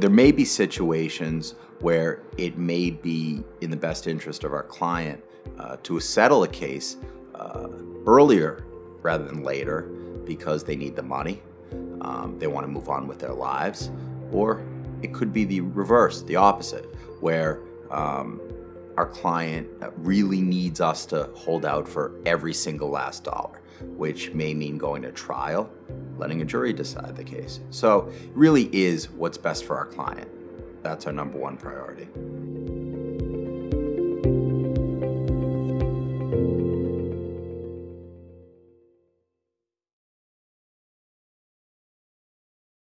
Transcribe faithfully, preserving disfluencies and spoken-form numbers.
there may be situations where it may be in the best interest of our client uh, to settle a case uh, earlier rather than later because they need the money, um, they want to move on with their lives, or it could be the reverse, the opposite, where um, our client really needs us to hold out for every single last dollar, which may mean going to trial, letting a jury decide the case. So it really is what's best for our client. That's our number one priority.